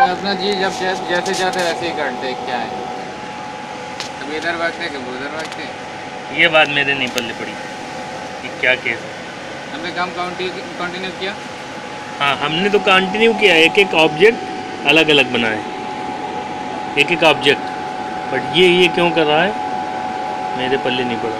अपना जी जब जैसे जाते वैसे ही करते क्या है। कभी इधर भागते कभी उधर भागते। ये बात मेरे नहीं पल्ले पड़ी कि क्या केस है। हमने काम कंटिन्यू किया। हाँ, हमने तो कंटिन्यू किया, एक एक ऑब्जेक्ट अलग अलग बनाए, एक एक ऑब्जेक्ट। बट ये क्यों कर रहा है मेरे पल्ले नहीं पड़ा।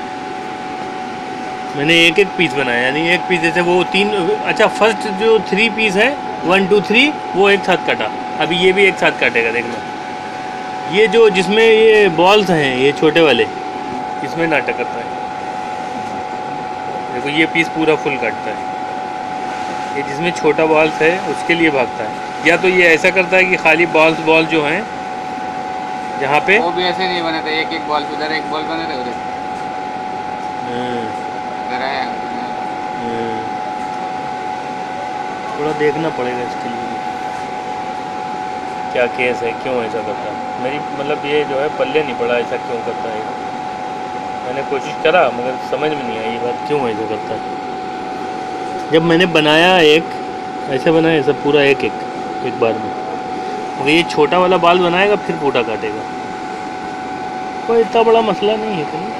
मैंने एक एक पीस बनाया, यानी एक पीस जैसे वो तीन। अच्छा, फर्स्ट जो 3 पीस है 1 2 3 वो एक साथ काटा। अभी ये भी एक साथ काटेगा, देखना। ये जो जिसमें ये बॉल्स हैं, ये छोटे वाले, इसमें नाटक करता है। देखो ये पीस पूरा फुल काटता है। ये जिसमें छोटा बॉल्स है उसके लिए भागता है। या तो ये ऐसा करता है कि खाली बॉल जो हैं जहाँ पे वो भी ऐसे नहीं बने थे, एक एक बॉल उधर एक बॉल बने थे उधर। इधर आया। थोड़ा देखना पड़ेगा इसके लिए क्या केस है, क्यों ऐसा करता है। मेरी मतलब ये जो है पल्ले नहीं पड़ा, ऐसा क्यों करता है। मैंने कोशिश करा मगर समझ में नहीं आई ये बात, क्यों ऐसा करता है। जब मैंने बनाया एक ऐसे बनाया सब पूरा एक बार में, मगर ये छोटा वाला बाल बनाएगा फिर पूटा काटेगा। कोई इतना बड़ा मसला नहीं है कहीं।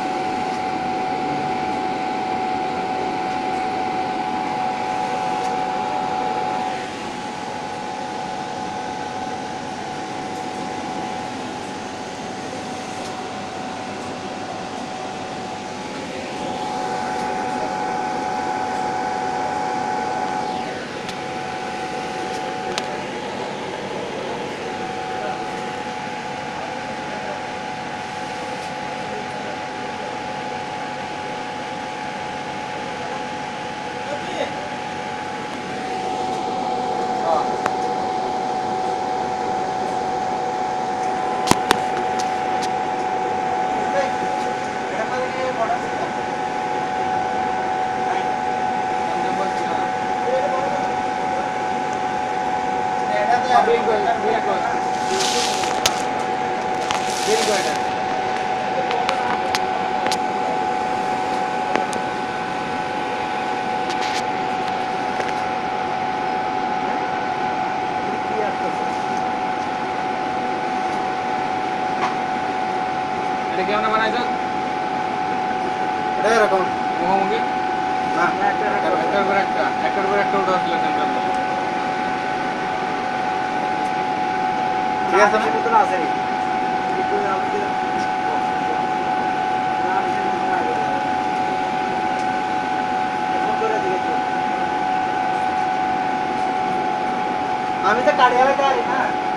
এটা কেমন বানাইছ? এটা এরকম মুখোমুখি না একটার পর একটা উঠে আসলে সেন্টার। ঠিক আছে মতন আছে আমি তো কাড়িয়ালে না